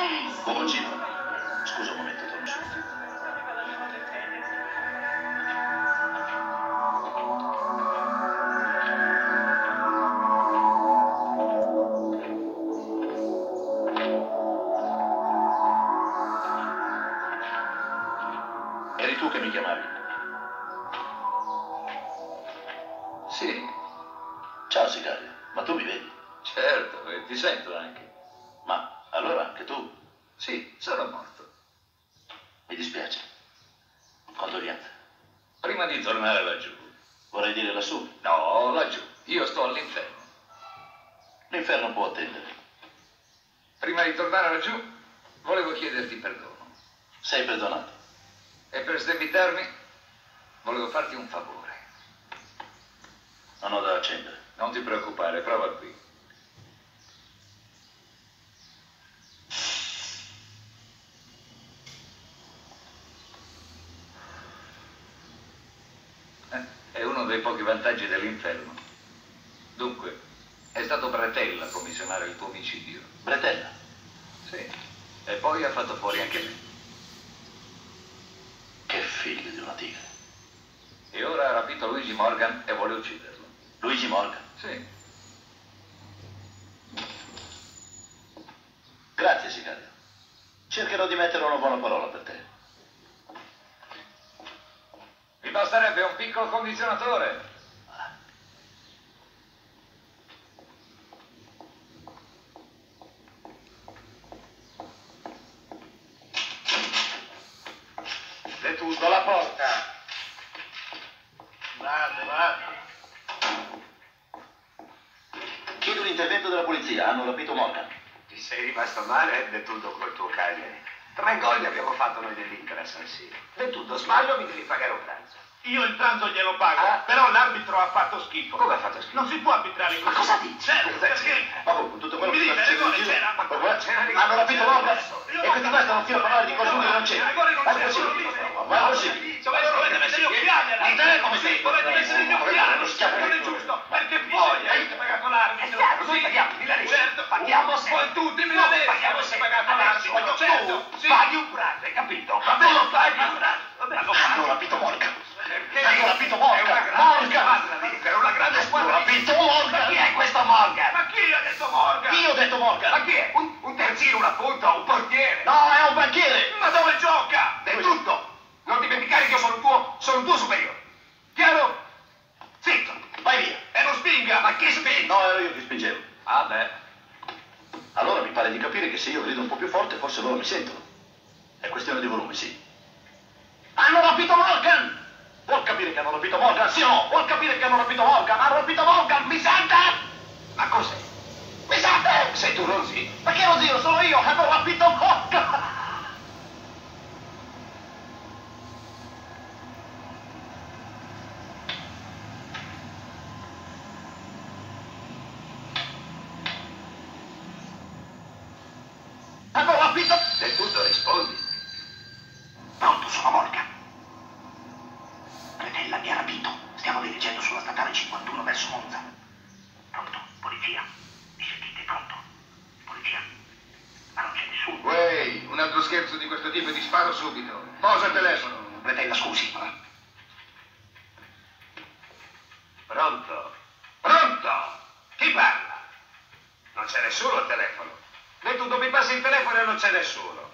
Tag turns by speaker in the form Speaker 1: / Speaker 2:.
Speaker 1: Bomboncino, scusa un momento, torno subito. Eri tu che mi chiamavi?
Speaker 2: Sì.
Speaker 1: Ciao Sicario, ma tu mi vedi?
Speaker 2: Certo, e ti sento anche.
Speaker 1: Ma allora anche tu?
Speaker 2: Sì, sono morto.
Speaker 1: Mi dispiace. Condoglianze.
Speaker 2: Prima di tornare laggiù.
Speaker 1: Vorrei dire lassù.
Speaker 2: No, laggiù. Io sto all'inferno.
Speaker 1: L'inferno può attendere.
Speaker 2: Prima di tornare laggiù, volevo chiederti perdono.
Speaker 1: Sei perdonato.
Speaker 2: E per sdebitarmi, volevo farti un favore.
Speaker 1: Non ho da accendere.
Speaker 2: Non ti preoccupare, prova qui. È uno dei pochi vantaggi dell'inferno. Dunque, è stato Bretella a commissionare il tuo omicidio.
Speaker 1: Bretella?
Speaker 2: Sì. E poi ha fatto fuori anche me.
Speaker 1: Che figlio di una tigre.
Speaker 2: E ora ha rapito Luigi Morgan e vuole ucciderlo.
Speaker 1: Luigi Morgan?
Speaker 2: Sì.
Speaker 1: Grazie, Sicario. Cercherò di mettere una buona parola per te.
Speaker 2: Mi basterebbe un piccolo condizionatore.
Speaker 1: Detto la porta. Vado. Chiedo l'intervento della polizia. Hanno rapito Morgan.
Speaker 3: Ti sei rimasto male del tutto col tuo Cagliari. 3 gol li abbiamo fatto noi dell'Inter a San Siro. Del tutto sbaglio, mi devi pagare un pranzo.
Speaker 4: Io il pranzo glielo pago, però l'arbitro ha fatto schifo.
Speaker 3: Come ha fatto schifo?
Speaker 4: Non si può arbitrare così.
Speaker 3: Ma cosa dici?
Speaker 4: Certo, perché?
Speaker 1: Con tutto quello
Speaker 4: Mi
Speaker 1: che
Speaker 4: dica,
Speaker 1: sta
Speaker 4: rigore
Speaker 1: succedendo,
Speaker 4: c'era.
Speaker 1: hanno rapito Morgan e questi qua stanno fino a parlare di qualcuno che non c'era.
Speaker 4: Rigore non
Speaker 1: Ma è
Speaker 4: c'era,
Speaker 1: possibile?
Speaker 4: non
Speaker 1: Ma è possibile?
Speaker 4: Dovete mettere gli occhiali alla
Speaker 1: Ma te come sei?
Speaker 4: Dovete mettere gli occhiali.
Speaker 1: Lo schiaffo.
Speaker 4: Non è giusto, perché voi avete pagato l'arbitro.
Speaker 3: Noi paghiamo,
Speaker 4: Certo,
Speaker 3: paghiamo sempre.
Speaker 4: Voi tutti me l'avete
Speaker 3: Paghiamo
Speaker 4: avete
Speaker 3: sempre.
Speaker 4: pagato l'arbitro. Certo,
Speaker 3: Tu
Speaker 4: sì.
Speaker 3: paghi un pranzo, hai capito?
Speaker 4: Ma
Speaker 3: Tu lo
Speaker 4: paghi
Speaker 3: paghi un pranzo.
Speaker 1: Hanno rapito Morgan.
Speaker 4: Perché
Speaker 1: Hanno rapito
Speaker 3: È una
Speaker 1: Morgan.
Speaker 3: grande
Speaker 1: Morgan.
Speaker 3: squadra l'Inter, è una grande
Speaker 1: Hanno
Speaker 3: squadra.
Speaker 1: rapito
Speaker 3: Ma
Speaker 1: Morgan.
Speaker 3: chi è questo Morgan?
Speaker 4: Ma chi ha detto Morgan?
Speaker 1: Io ho detto Morgan.
Speaker 3: Ma chi è? Un terzino, una punta, un portiere?
Speaker 1: No, è un banchiere.
Speaker 4: Ma dove gioca?
Speaker 3: Del tutto! Non dimenticare che io sono un tuo superiore. Chiaro? Zitto!
Speaker 1: Vai via.
Speaker 4: È uno spinga.
Speaker 3: Ma chi spinge?
Speaker 1: No, ero io che spingevo.
Speaker 2: Ah, beh.
Speaker 1: Allora mi pare di capire che se io grido un po' più forte forse loro mi sentono. È questione di volume, sì. Hanno rapito Morgan! Vuol capire che hanno rapito Morgan, sì o no? Vuol capire che hanno rapito Morgan? Hanno rapito Morgan, mi sente?
Speaker 3: Ma cos'è?
Speaker 1: Mi sente?
Speaker 3: Sei tu, Rosy?
Speaker 1: Ma che lo zio? Sono io, hanno rapito Morgan! Hanno rapito...
Speaker 3: Del tutto rispondi.
Speaker 1: Pronto, sono Morgan. Bretella mi ha rapito. Stiamo dirigendo sulla statale 51 verso Monza. Pronto, polizia. Mi sentite? Pronto? Polizia. Ma non c'è nessuno.
Speaker 3: Uè, un altro scherzo di questo tipo e ti sparo subito. Posa il telefono.
Speaker 1: Bretella, scusi.
Speaker 3: Pronto? Pronto? Chi parla? Non c'è nessuno al telefono. Del tutto mi passi il telefono e non c'è nessuno.